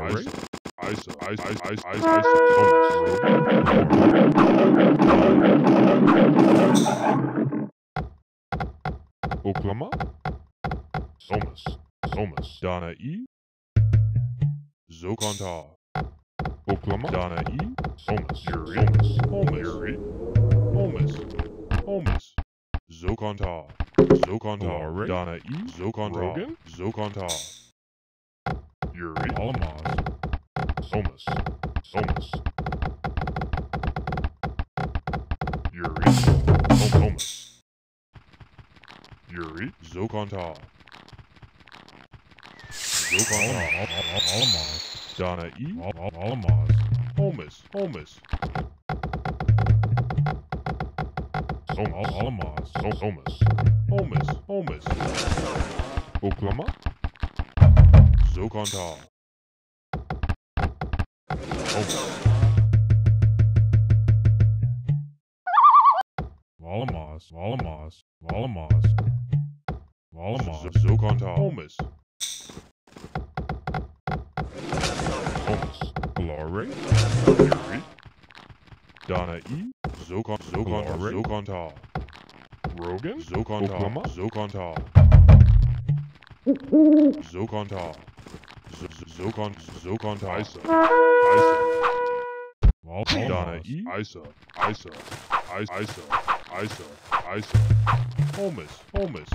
Oklama. Somas. Dana E. Zokonta. Oklama. Dana E. Somas. Yuri. Yuri. Homus. Zokonta. Dana E. Zokonta. Rogan. Zokonta. Yuri. Alamaz. Somas. Yuri. Homus. Yuri. Zokonta. Alamaz. Dana E. Alamaz. Homus. Alamaz. Homus. Oklama. Zokonta. Alamaz. Zokonta. Homus. Glory. Yuri. Dana E. Zokonta. Rogan. Zokonta. Oklama. Zokonta. Isa. Dana E. Isa. Homus.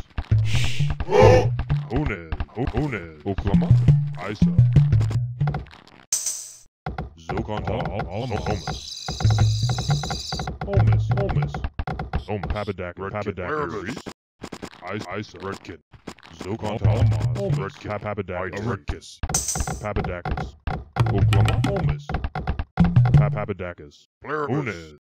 Hunez. Oklama. Isa. Zokonta. Homus. Papadakis. Isa. Redkin. Zokonta. Papadakis. Oklama. Homus. Papadakis. Hunez.